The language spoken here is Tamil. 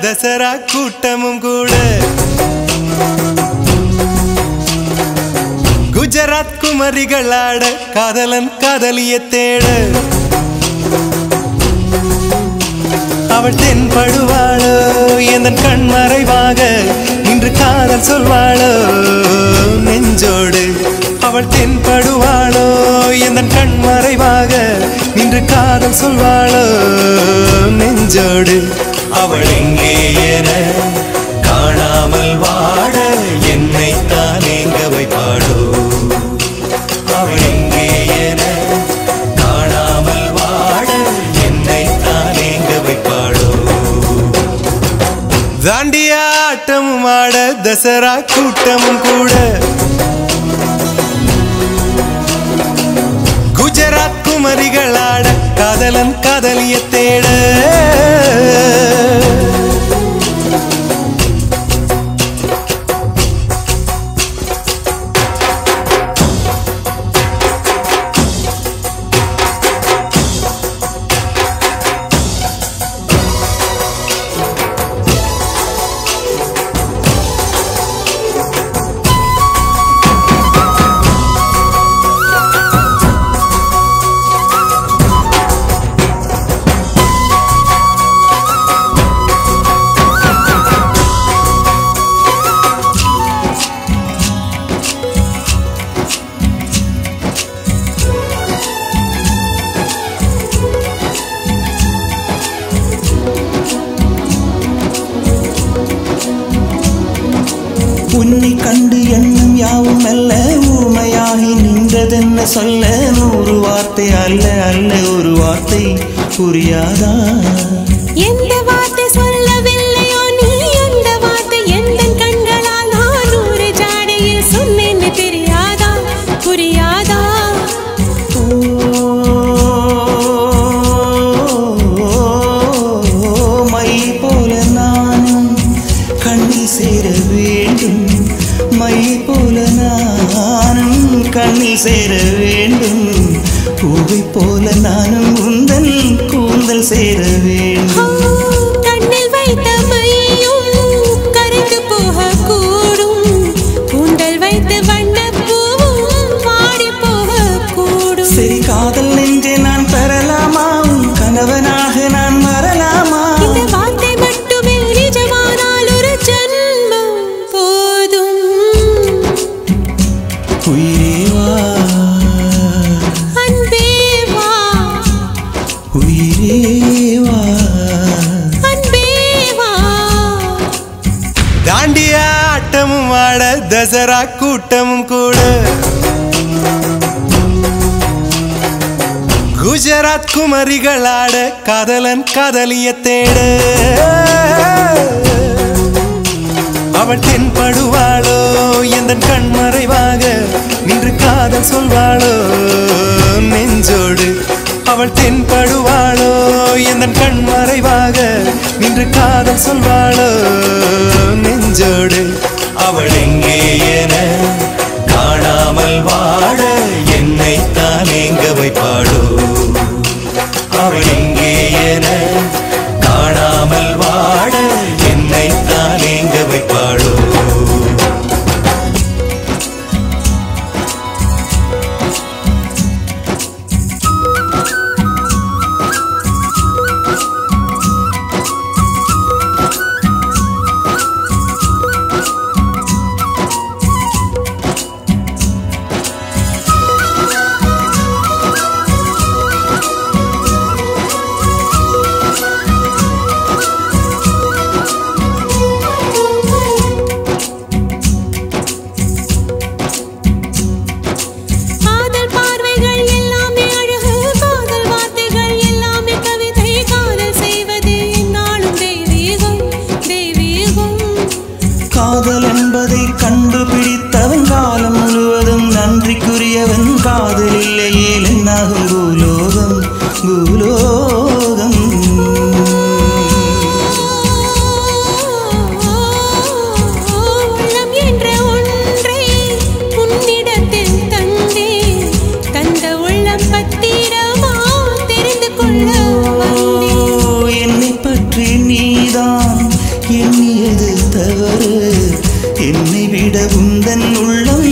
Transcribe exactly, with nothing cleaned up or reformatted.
தசரா கூட்டமும் கூட குஜராத் குமரிகளாட காதலன் காதலிய தேட அவள் தென்படுவாளோ எந்தன் கண் மறைவாக இன்று காதல் சொல்வாளோ நெஞ்சோடு அவள் தென்படுவாளோ எந்தன் கண் மறைவாக இன்று காதல் சொல்வாளோ நெஞ்சோடு அவள் எங்கே என காணாமல் வாட என்னை தான் எங்க வைப்பாளோ அவள் எங்கே என காணாமல் வாட என்னை தான் எங்க வைப்பாளோ தாண்டியா ஆட்டமும் ஆட தசரா கூட்டமும் கூட குஜராத் குமரிகளாட காதலன் காதலிய தேட உன்னை கண்டு எண்ணம் யாவும் அல்ல ஊமையாகி நின்றதென்ன சொல்ல நூறு வார்த்தை அல்ல அல்ல ஒரு வார்த்தை புரியாதா எந்த வார்த்தை சொல்லவில்லையோ நீ அந்த வார்த்தை எந்த கண்களால் நான் நூறு ஜாடையில் சொன்னேன்னு தெரியாதா புரியாதா மை போல நானும் கண்ணில் சேர வேண்டும் மை போல நானும் கண்ணில் சேர வேண்டும் பூவை போல நானும் உந்தன் கூந்தல் சேர வேண்டும் கண்ணில் வைத்த மையும் கரைந்து போக கூடும் கூந்தல் வைத்து வண்ண பூவும் வாடி போக கூடும் சரி காதல் நெஞ்சே நான் பெறலாமா கணவனாக நான் வரலாமா இந்த வார்த்தை மட்டுமே நிஜமானால் ஒரு ஜன்மம் போதும் உயிரே வா அன்பே வா உயிரே வா அன்பே வா தாண்டியா ஆட்டமும் ஆட தசரா கூட்டமும் கூட குஜராத் குமரிகளாட காதலன் காதலிய தேட அவள் தென்படுவாளோ எந்தன் கண் மறைவாக நின்று காதல் சொல்வாளோ நெஞ்சோடு அவள் தென்படுவாளோ எந்தன் கண் மறைவாக நின்று காதல் சொல்வாளோ நெஞ்சோடு அவள் எங்கே என காணாமல் வாட என்னை தான் எங்க வைப்பாளோ அவள் எங்கே என காணாமல் வாட என்னை தான் எங்க வைப்பாளோ காதல் பார்வைகள் எல்லாமே அழகு காதல் வார்த்தைகள் எல்லாமே கவிதை காதல் செய்வது என்னாலும் தெய்வீகம் தெய்வீகம் காதல் என்பதை கண்டுபிடித்தவன் காலம் முழுவதும் நன்றிக்குரியவன் காதல் இல்லையே என்னாகும் பூலோகம் பூலோகம் உள்ளம் என்ற ஒன்றை உன்னிடத்தில் தந்தே தந்த உள்ளம் பத்திரமா தெரிந்து கொள்ள வந்தேன் என்னை பற்றி நீதான் என்னை விட உந்தன் உள்ளம்